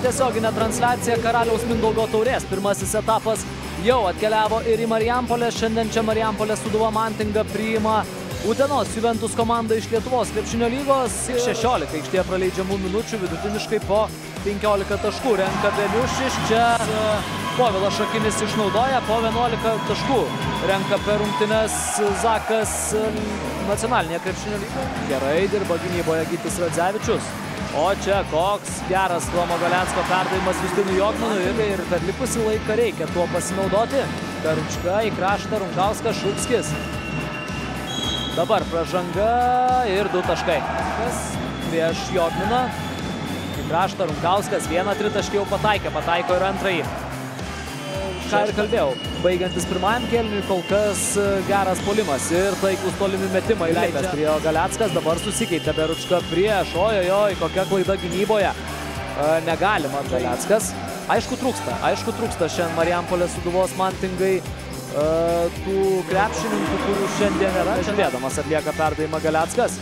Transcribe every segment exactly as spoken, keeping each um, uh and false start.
tiesioginę transliaciją Karaliaus Mindaugo taurės. Pirmasis etapas jau atkeliavo ir į Marijampolę. Šiandien čia Marijampolės Sūduva Mantinga priima Utenos Juventus komanda iš Lietuvos krepšinio lygos. šešiolika aikštėje praleidžiamų minučių, vidutiniškai po penkiolika taškų. Renka Beniušiš, čia Povilas Šakinis išnaudoja, po vienuolika taškų renka per rungtynes Zakas nacionalinėje krepšinio lygoje. Gerai dirba gynyboje Gytis Radzevičius. O čia koks geras Tomo Galecko perdavimas Justinui Jogmanui ir per likusį laiką reikia tuo pasinaudoti. Karučka į kraštą, Runkauskas, Šupskis. Dabar pražanga ir du taškai. Prieš Jogminą. Į kraštą Runkauskas, vieną tritaškį jau pataikė, pataiko ir antrąjį. Ką ir kalbėjau, baigiantis pirmajam kėliniui kol kas geras puolimas ir taiklus tolimi metimai leidęs prie Galeckas, dabar susikeitė Beručka prieš, ojojoj, kokia klaida gynyboje. Negalima Galeckas. Aišku trūksta, aišku trūksta šiandien Marijampolės Sūduvos Mantingai tų krepšininkų, kurių šiandien yra. Žiūrėdamas atlieka perdavimą Galeckas.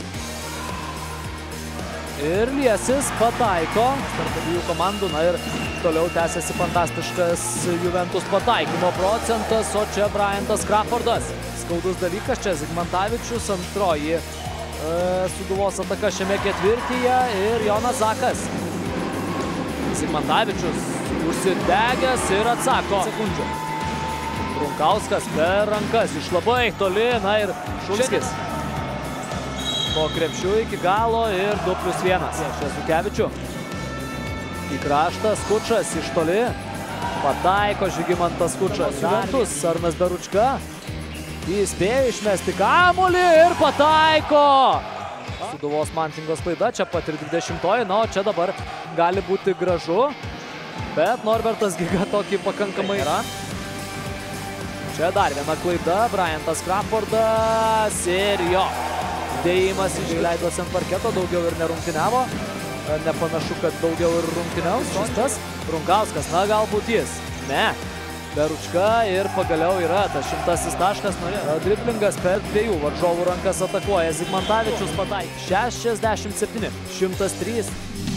Ir Liesis pataiko tarp abiejų komandų, na ir toliau tęsiasi fantastiškas Juventus pataikymo procentas, o čia Bryantas Crawfordas. Skaudus dalykas, čia Zigmantavičius, antroji e, Sūduvos ataka šiame ketvirtyje ir Jonas Zakas. Zigmantavičius užsidegęs ir atsako. Sekundžių. Runkauskas per rankas iš labai toli, na ir Šulskis. Po krepšių iki galo ir du plius vienas. Šesukevičių. Į kraštą Skučas iš toli. Pataiko Žygimantas Skučas. Juventus, Arnas Beručka. Jis spėjo išmesti kamuolį ir pataiko. Sūduvos Mantingos klaida, čia pat ir dvidešimtoji, na o čia dabar gali būti gražu. Bet Norbertas Giga tokį pakankamai yra. Čia dar viena klaida, Bryantas Crawfordas ir jo. Dėjimas išleidus ant parketo, daugiau ir nerungtyniavo. Nepanašu, kad daugiau ir rungtyniaus. Šis Runkauskas, na galbūt jis. Ne. Beručka ir pagaliau yra tas šimtasis taškas. Driblingas per dviejų varžovų rankas atakuoja. Zigmantavičius pataikė. šešiasdešimt septyni šimtas trys.